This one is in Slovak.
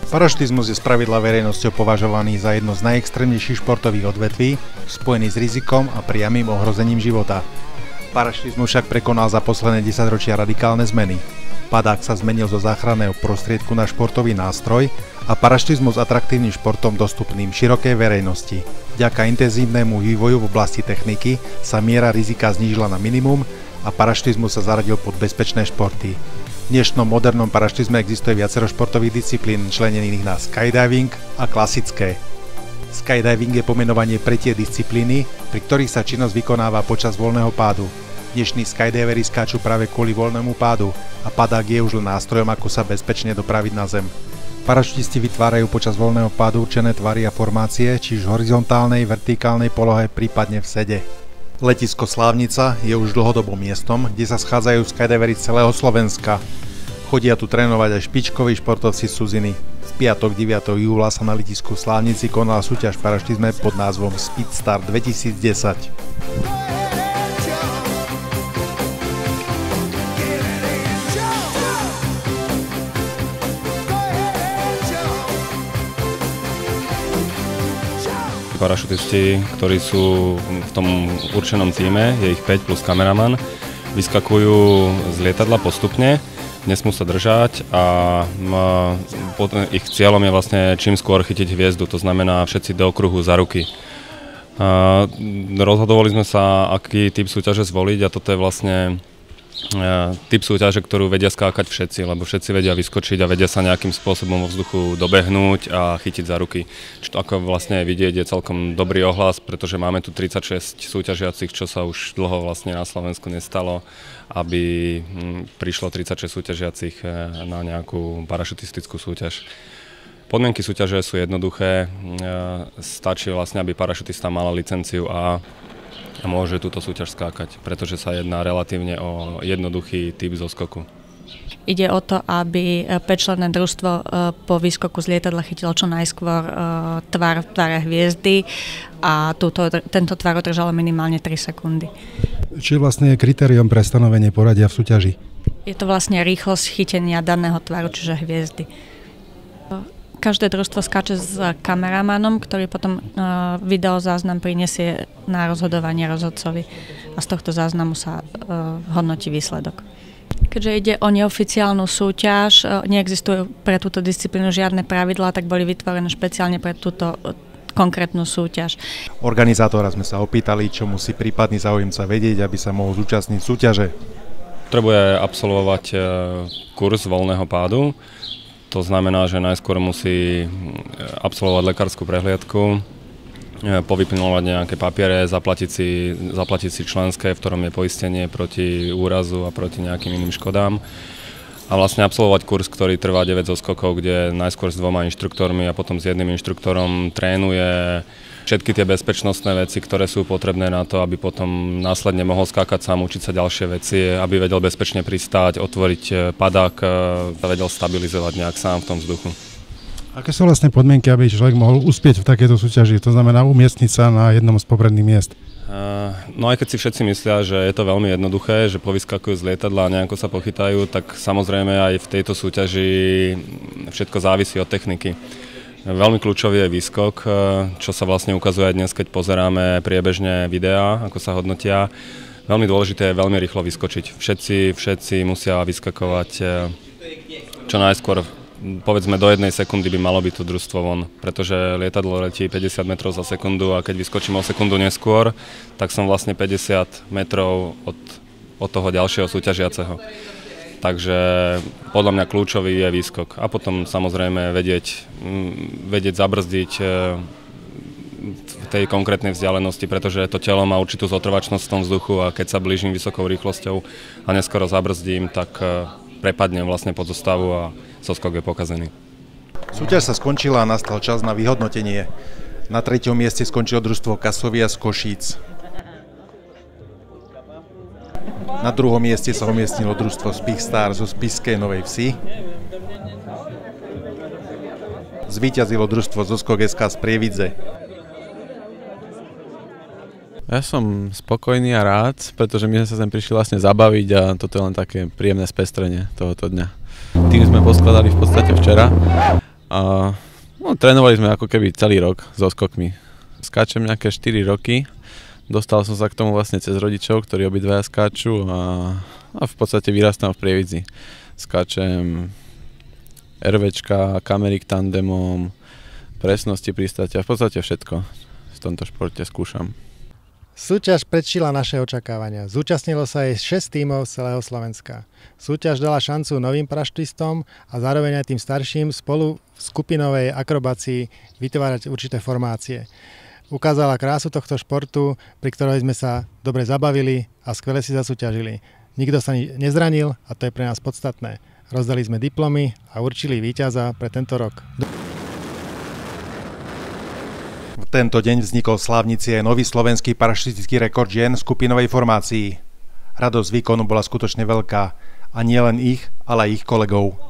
Parašutizmus je spravidla verejnosťou považovaný za jedno z najextrémnejších športových odvetví, spojený s rizikom a priamym ohrozením života. Parašutizmus však prekonal za posledné 10 ročia radikálne zmeny. Padák sa zmenil zo záchranného prostriedku na športový nástroj a parašutizmus atraktívnym športom dostupným širokej verejnosti. Vďaka intenzívnemu vývoju v oblasti techniky sa miera rizika znížila na minimum a parašutizmus sa zaradil pod bezpečné športy. V dnešnom modernom parašutizme existuje viacero športových disciplín členených na skydiving a klasické. Skydiving je pomenovanie pre tie disciplíny, pri ktorých sa činnosť vykonáva počas voľného pádu. Dnešní skydiveri skáču práve kvôli voľnému pádu a padák je už len nástrojom, ako sa bezpečne dopraviť na zem. Parašutisti vytvárajú počas voľného pádu určené tvary a formácie, či v horizontálnej, vertikálnej polohe, prípadne v sede. Letisko Slávnica je už dlhodobo miestom, kde sa schádzajú skydiveri z celého Slovenska. Chodia tu trénovať aj špičkoví športovci z cudziny. V piatok 9. júla sa na letisku Slávnici konala súťaž v parašutizme pod názvom Speedstar 2010. Parašutisti, ktorí sú v tom určenom tíme, je ich 5 plus kameraman, vyskakujú z lietadla postupne, nesmú sa držať a ich cieľom je vlastne čím skôr chytiť hviezdu, to znamená všetci do okruhu za ruky. Rozhodovali sme sa, aký typ súťaže zvoliť a toto je vlastne typ súťaže, ktorú vedia skákať všetci, lebo všetci vedia vyskočiť a vedia sa nejakým spôsobom vo vzduchu dobehnúť a chytiť za ruky. Čo ako vlastne vidieť, je celkom dobrý ohlas, pretože máme tu 36 súťažiacich, čo sa už dlho vlastne na Slovensku nestalo, aby prišlo 36 súťažiacich na nejakú parašutistickú súťaž. Podmienky súťaže sú jednoduché, stačí vlastne, aby parašutista mala licenciu A a môže túto súťaž skákať, pretože sa jedná relatívne o jednoduchý typ zoskoku. Ide o to, aby 5-členné družstvo po výskoku z lietadla chytilo čo najskôr tvar v tvare hviezdy a tento tvar udržalo minimálne 3 sekundy. Či vlastne je kritérium pre stanovenie poradia v súťaži? Je to vlastne rýchlosť chytenia daného tvaru, čiže hviezdy. Každé družstvo skáče s kameramanom, ktorý potom videozáznam prinesie na rozhodovanie rozhodcovi a z tohto záznamu sa hodnotí výsledok. Keďže ide o neoficiálnu súťaž, neexistujú pre túto disciplínu žiadne pravidlá, tak boli vytvorené špeciálne pre túto konkrétnu súťaž. Organizátora sme sa opýtali, čo musí prípadný záujemca vedieť, aby sa mohol zúčastniť súťaže. Potrebuje absolvovať kurz voľného pádu. To znamená, že najskôr musí absolvovať lekárskú prehliadku, povyplňovať nejaké papiere, zaplatiť si členské, v ktorom je poistenie proti úrazu a proti nejakým iným škodám. A vlastne absolvovať kurz, ktorý trvá 9 zoskokov, kde najskôr s 2 inštruktormi a potom s jedným inštruktorom trénuje všetky tie bezpečnostné veci, ktoré sú potrebné na to, aby potom následne mohol skákať sám, učiť sa ďalšie veci, aby vedel bezpečne pristáť, otvoriť padák a vedel stabilizovať nejak sám v tom vzduchu. Aké sú vlastne podmienky, aby človek mohol uspieť v takejto súťaži? To znamená umiestniť sa na jednom z popredných miest. No aj keď si všetci myslia, že je to veľmi jednoduché, že povyskakujú z lietadla a nejako sa pochytajú, tak samozrejme aj v tejto súťaži všetko závisí od techniky. Veľmi kľúčový je výskok, čo sa vlastne ukazuje aj dnes, keď pozeráme priebežne videá, ako sa hodnotia. Veľmi dôležité je veľmi rýchlo vyskočiť. Všetci musia vyskakovať čo najskôr. Povedzme do 1 sekundy by malo byť to družstvo von, pretože lietadlo letí 50 metrov za sekundu a keď vyskočím o sekundu neskôr, tak som vlastne 50 metrov od toho ďalšieho súťažiaceho. Takže podľa mňa kľúčový je výskok a potom samozrejme vedieť zabrzdiť v tej konkrétnej vzdialenosti, pretože to telo má určitú zotrvačnosť v tom vzduchu a keď sa blížim vysokou rýchlosťou a neskoro zabrzdím, tak prepadnem vlastne pod zostavu a zoskok je pokazený. Súťaž sa skončila a nastal čas na vyhodnotenie. Na 3. mieste skončilo družstvo Kasovia z Košíc. Na 2. mieste sa umiestnilo družstvo Speedstar zo Spišskej Novej Vsi. Zvíťazilo družstvo Zoskok.sk z Prievidze. Ja som spokojný a rád, pretože my sme sa sem prišli vlastne zabaviť a toto je len také príjemné spestrenie tohoto dňa. Tým sme poskladali v podstate včera A trénovali sme ako keby celý rok so skokmi. Skáčem nejaké 4 roky. Dostal som sa k tomu vlastne cez rodičov, ktorí obidvaja skáču a v podstate vyrastám v Prievidzi. Skáčem RVčka, kamery k tandemom, presnosti pristátia, v podstate všetko v tomto športe skúšam. Súťaž predčila naše očakávania. Zúčastnilo sa jej 6 tímov z celého Slovenska. Súťaž dala šancu novým parašutistom a zároveň aj tým starším spolu v skupinovej akrobácii vytvárať určité formácie. Ukázala krásu tohto športu, pri ktorej sme sa dobre zabavili a skvele si zasúťažili. Nikto sa nezranil a to je pre nás podstatné. Rozdali sme diplomy a určili víťaza pre tento rok. V tento deň vznikol v Slávnici aj nový slovenský parašutistický rekord žien v skupinovej formácii. Radosť výkonu bola skutočne veľká a nie len ich, ale aj ich kolegov.